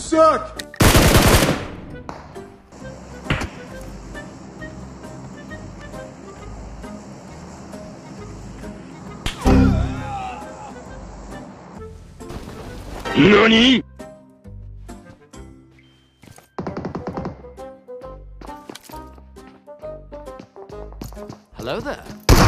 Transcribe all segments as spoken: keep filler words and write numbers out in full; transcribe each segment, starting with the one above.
suck! NANI?! Hello there.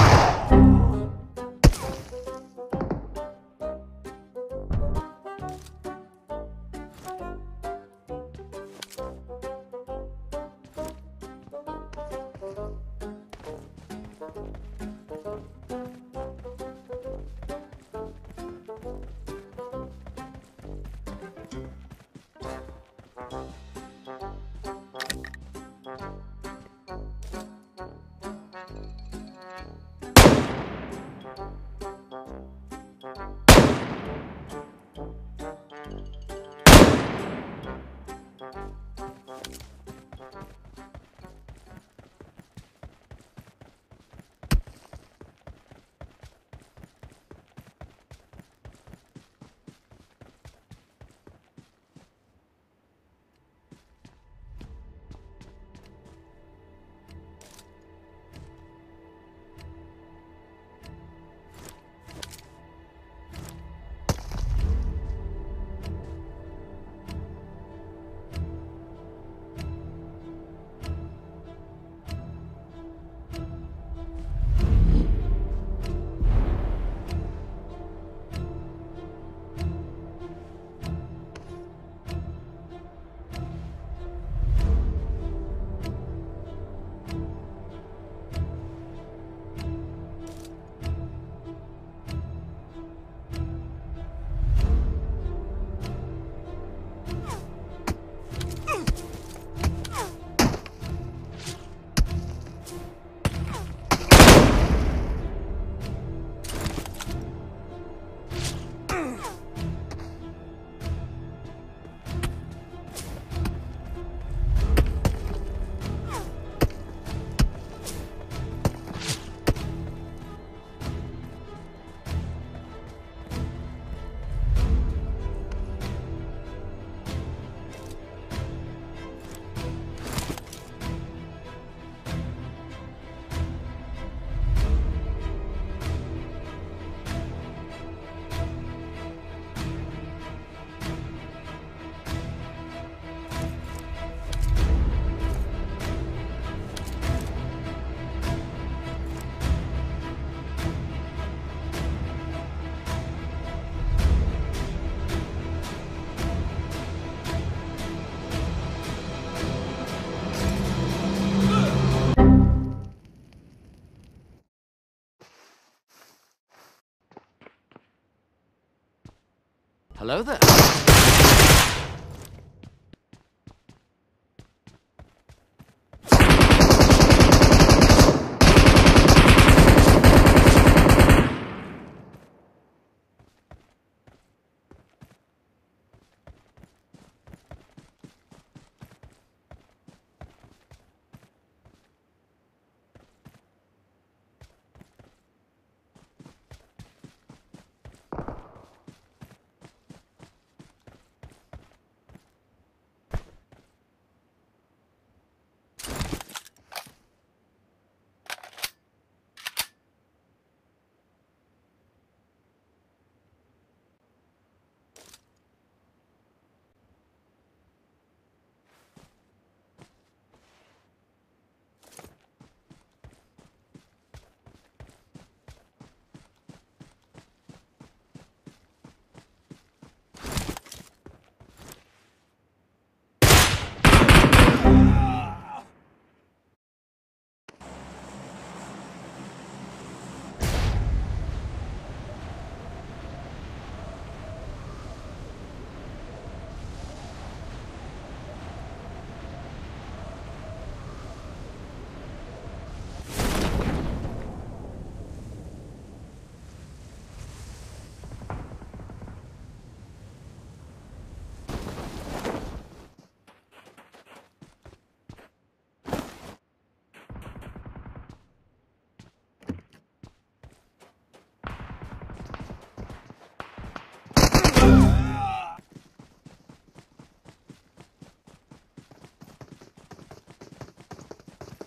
Hello there.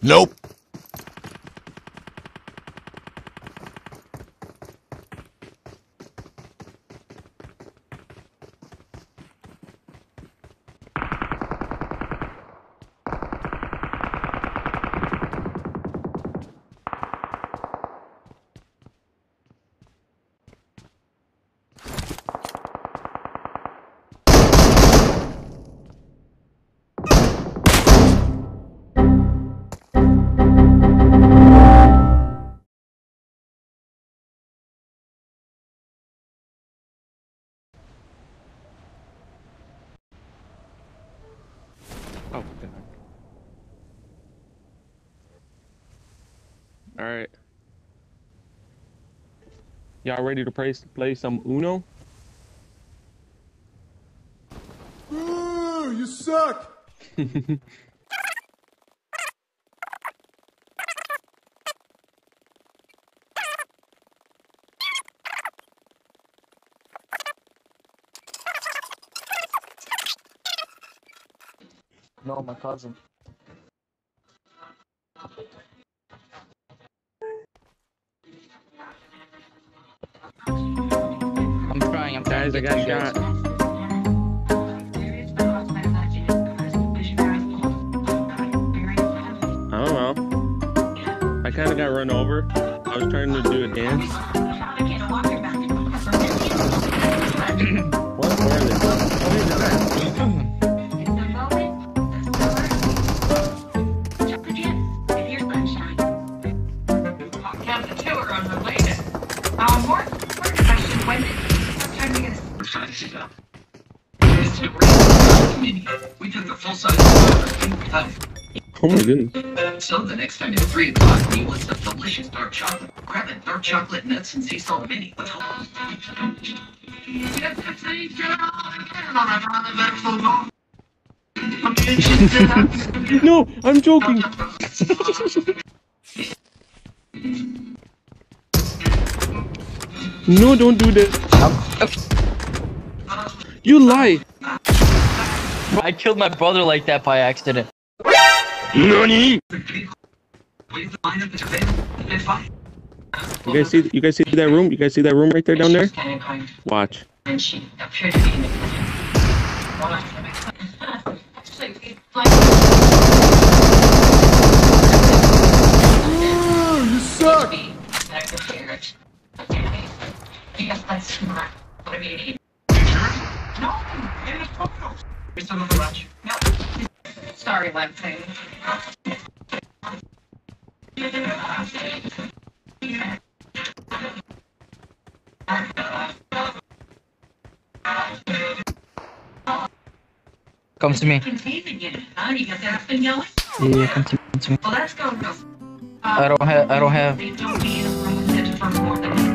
Nope. Oh, God. All right. Y'all ready to play, play some Uno? Ooh, you suck. No, my cousin. I'm trying, I'm trying Guys, to I get got you guys. shot. I don't know. I kind of got run over. I was trying to do a dance. What? Where are they? Oh, hey, they're back. We took the full size. Oh my goodness. So the next time at three o'clock, he wants the delicious dark chocolate. Grab it, dark chocolate nuts and sea salt mini. With No, I'm joking. No, don't do that. You lie. I killed my brother like that by accident. Nani? You guys see? You guys see that room? You guys see that room right there down there? Watch. Ooh, you suck. Sorry, Lexi. Come to me. You got that thing going? Yeah, come to me. Come to me. Well, let's go. I don't have. I don't have. They don't need a room for more than